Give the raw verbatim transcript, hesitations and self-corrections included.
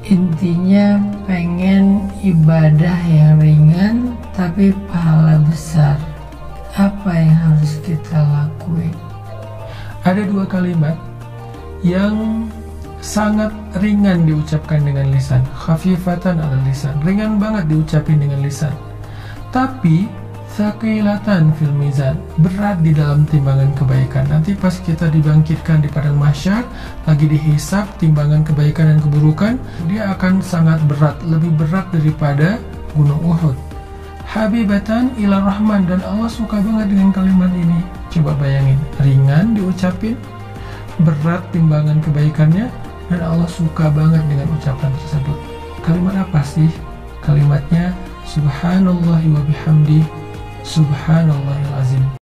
Intinya pengen ibadah yang ringan tapi pahala besar. Apa yang harus kita lakuin? Ada dua kalimat yang sangat ringan diucapkan dengan lisan, khafifatan ala lisan, ringan banget diucapin dengan lisan, tapi tsaqilatan fil mizan, berat di dalam timbangan kebaikan. Nanti pas kita dibangkitkan di padang mahsyar, lagi dihisab timbangan kebaikan dan keburukan, dia akan sangat berat, lebih berat daripada gunung Uhud. Habibatan ila rahman, dan Allah suka banget dengan kalimat ini. Coba bayangin, ringan diucapin, berat timbangan kebaikannya, dan Allah suka banget dengan ucapan tersebut. Kalimat apa sih? Kalimatnya subhanallahi wa bihamdi, subhanallahil azim.